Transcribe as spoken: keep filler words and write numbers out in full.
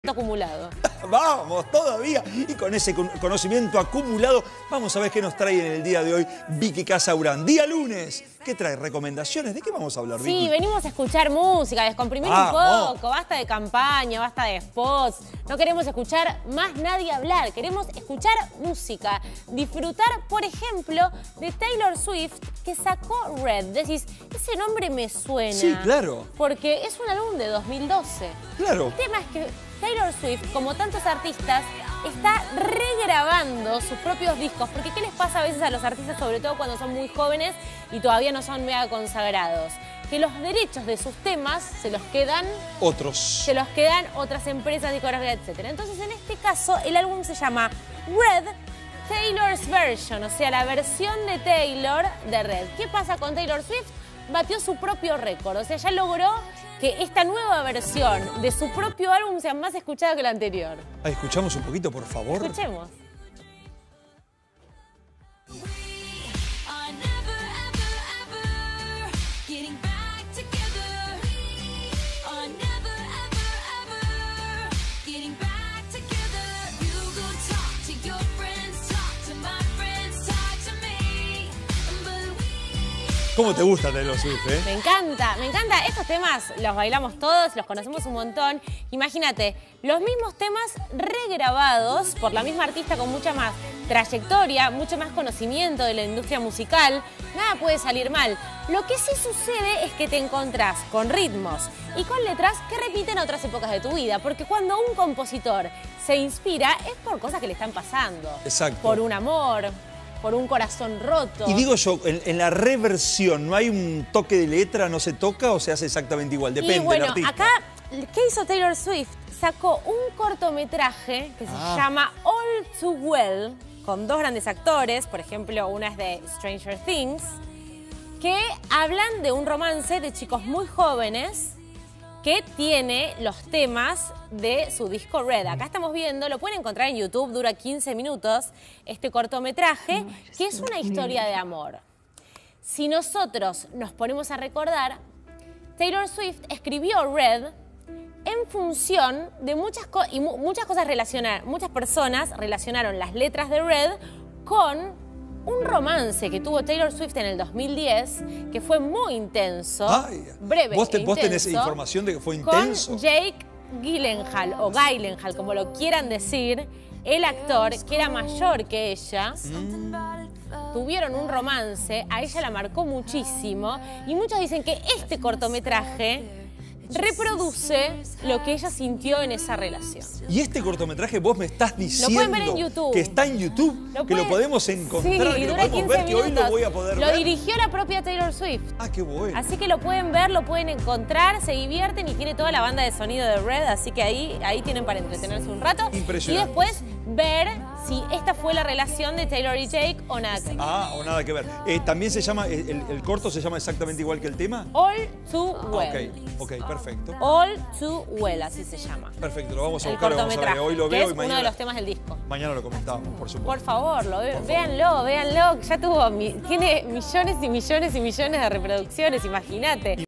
Acumulado. Vamos, todavía. Y con ese conocimiento acumulado, vamos a ver qué nos trae en el día de hoy Vicky Casaurán. Día lunes. ¿Qué trae? ¿Recomendaciones? ¿De qué vamos a hablar, Vicky? Sí, venimos a escuchar música, a descomprimir ah, un poco. Oh. Basta de campaña, basta de spots. No queremos escuchar más nadie hablar. Queremos escuchar música. Disfrutar, por ejemplo, de Taylor Swift, que sacó Red. Decís, ese nombre me suena. Sí, claro. Porque es un álbum de dos mil doce. Claro. El tema es que Taylor Swift, como tantos artistas, está regrabando sus propios discos. Porque ¿qué les pasa a veces a los artistas, sobre todo cuando son muy jóvenes y todavía no son mega consagrados? Que los derechos de sus temas se los quedan... Otros. Se los quedan otras empresas, discográficas, etcétera. Entonces, en este caso, el álbum se llama Red, Taylor's Version. O sea, la versión de Taylor de Red. ¿Qué pasa con Taylor Swift? Batió su propio récord. O sea, ya logró que esta nueva versión de su propio álbum sea más escuchada que la anterior. Ah, escuchamos un poquito, por favor. Escuchemos. ¿Cómo te gusta Taylor Swift, eh? Me encanta, me encanta. Estos temas los bailamos todos, los conocemos un montón. Imagínate, los mismos temas regrabados por la misma artista con mucha más trayectoria, mucho más conocimiento de la industria musical. Nada puede salir mal. Lo que sí sucede es que te encontrás con ritmos y con letras que repiten otras épocas de tu vida. Porque cuando un compositor se inspira es por cosas que le están pasando. Exacto. Por un amor, por un corazón roto. Y digo yo, en, en la reversión, ¿no hay un toque de letra? ¿No se toca o se hace exactamente igual? Depende y bueno, del artista. Acá, ¿qué hizo Taylor Swift? Sacó un cortometraje que ah. se llama All Too Well, con dos grandes actores, por ejemplo, una es de Stranger Things, que hablan de un romance de chicos muy jóvenes que tiene los temas de su disco Red. Acá estamos viendo, lo pueden encontrar en YouTube, dura quince minutos, este cortometraje, que es una historia de amor. Si nosotros nos ponemos a recordar, Taylor Swift escribió Red en función de muchas cosas, y mu muchas cosas relacionadas, muchas personas relacionaron las letras de Red con un romance que tuvo Taylor Swift en el dos mil diez, que fue muy intenso, Ay, breve ¿Vos, te, e ¿Vos tenés intenso, información de que fue intenso? con Jake Gyllenhaal, o Gyllenhaal, como lo quieran decir, el actor que era mayor que ella. Mm. Tuvieron un romance, a ella la marcó muchísimo, y muchos dicen que este cortometraje reproduce lo que ella sintió en esa relación. Y este cortometraje vos me estás diciendo lo pueden ver en YouTube. Que está en YouTube, lo que lo podemos encontrar, sí, que lo dura podemos quince ver, que hoy minutos. lo voy a poder lo ver. Lo dirigió la propia Taylor Swift. Ah, qué bueno. Así que lo pueden ver, lo pueden encontrar, se divierten y tiene toda la banda de sonido de Red, así que ahí, ahí tienen para entretenerse un rato. Impresionante. Y después ver si esta fue la relación de Taylor y Jake o nada que ver. Ah, o nada que ver. Eh, ¿También se llama, el, el corto se llama exactamente igual que el tema? All Too Well. Ah, ok, ok, perfecto. All Too Well, así se llama. Perfecto, lo vamos a el buscar, vamos a ver. Hoy lo que veo es y mañana, uno de los temas del disco. Mañana lo comentamos, por supuesto. Por favor, lo ve, por véanlo, favor. véanlo. Ya tuvo, tiene millones y millones y millones de reproducciones, imagínate.